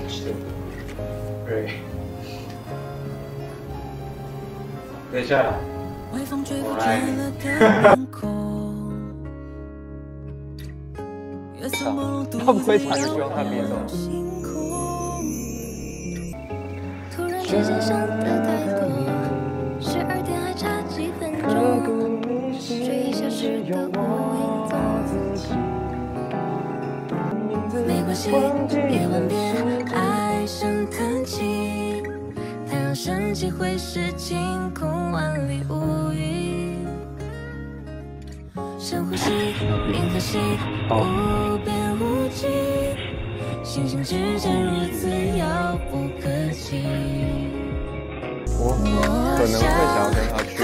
对。等一下，我来。他不会唱就不用看别种。 时间上的太多，12点还差几分钟，睡一小时的无影踪。没关系，夜晚别唉声叹气，太阳升起会使晴空万里无云。深呼吸，银河系无边无际，星星之间如此遥不可及。 我可能会想要跟他去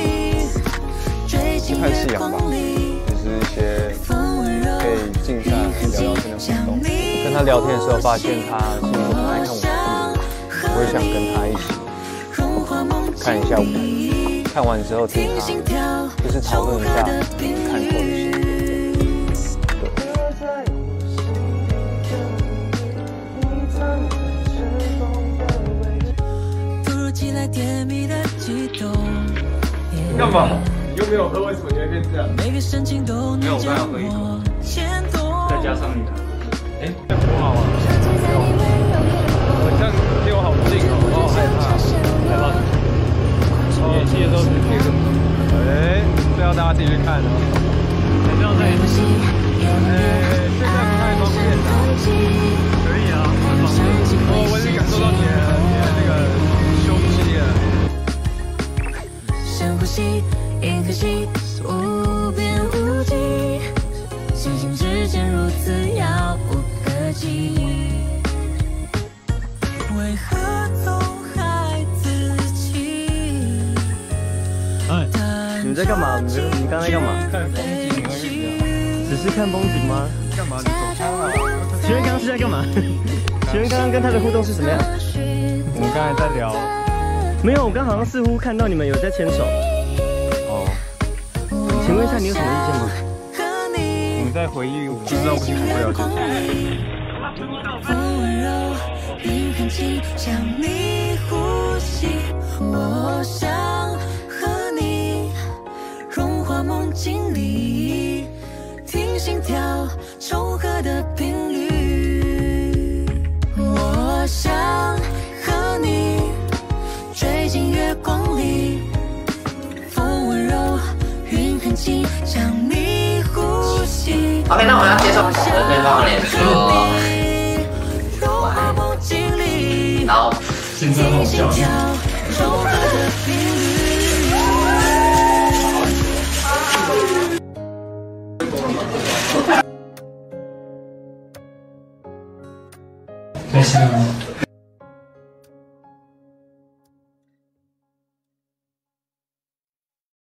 看夕阳吧，就是一些可以静下来聊聊天的活动。跟他聊天的时候，发现他是一个很爱看舞的，我也想跟他一起看一下舞。看完之后听他，就是讨论一下看过的事。干嘛？你又没有喝，为什么你会变这样？没有，我刚要喝一口，再加上你。哎，这不好啊！我这样离我好近哦，我好害怕，害怕。演戏的时候是那个，哎，这要大家自己去看哦。还是要在，现在不太方便啊。可以啊，很方便。我已经感受到你的那个胸肌了。 深呼吸，银河系无边无际，星星之间如此遥不可及。为何总还自欺？ 哎，你们在干嘛？你刚才干嘛？ 看风景而已。 只是看风景吗？ 干嘛？你走开了。 请问刚刚是在干嘛？请问刚刚跟他的互动是什么样？ 我们刚才在聊。 没有，我刚好像似乎看到你们有在牵手。 哦。 请问一下，你有什么意见吗？ 我们在回忆，我不知道为什么不了解。 想你呼吸，我想和你融化梦境里，听心跳重合的频率。我想和你追进月光里，风温柔，云很轻，想你呼吸。 OK， 那我要接受对方的脸说。然后现在好笑。开心吗？